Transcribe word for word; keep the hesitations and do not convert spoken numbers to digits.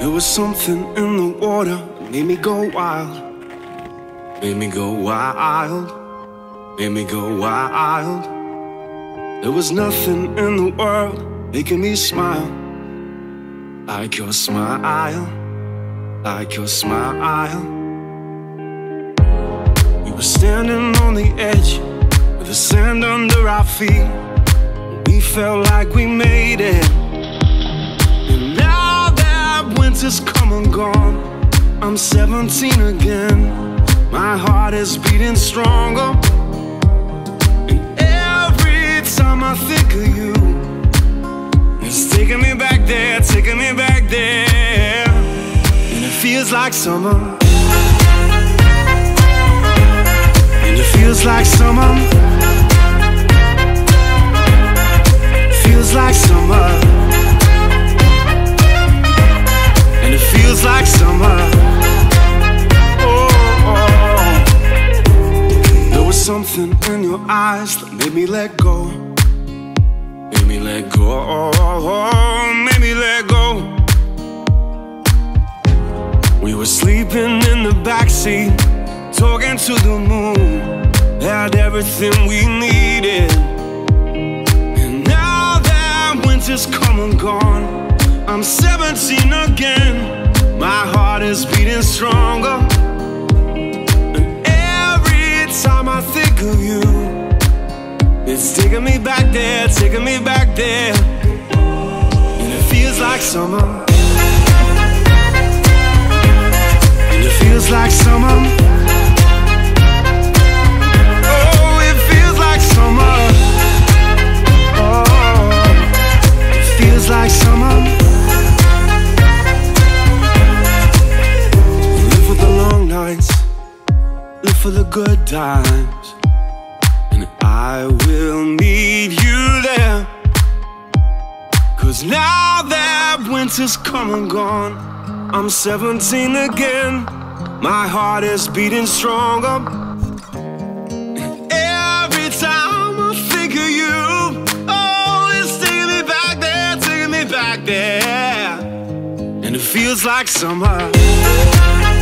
There was something in the water that made me go wild. Made me go wild. Made me go wild. There was nothing in the world making me smile like your smile, like your smile. We were standing on the edge with the sand under our feet. We felt like we made it. And now that winter's come and gone, I'm seventeen again. My heart is beating stronger. And every time I think of you, it's taking me back there, taking me back there. And it feels like summer. And it feels like summer. Feels like summer. And it feels like summer. Oh, oh. There was something in your eyes that made me let go. Made me let go, made me let go. We were sleeping in the backseat, talking to the moon. Had everything we needed. And now that winter's come and gone, I'm seventeen again. My heart is beating stronger. And every time I think of you, it's taking me back there, taking me back there. And it feels like summer. And it feels like summer. Oh, it feels like summer. Oh, it feels like summer. Live for the long nights, live for the good times. I will need you there. Cause now that winter's come and gone, I'm seventeen again. My heart is beating stronger. And every time I think of you, oh, it's taking me back there, taking me back there. And it feels like summer.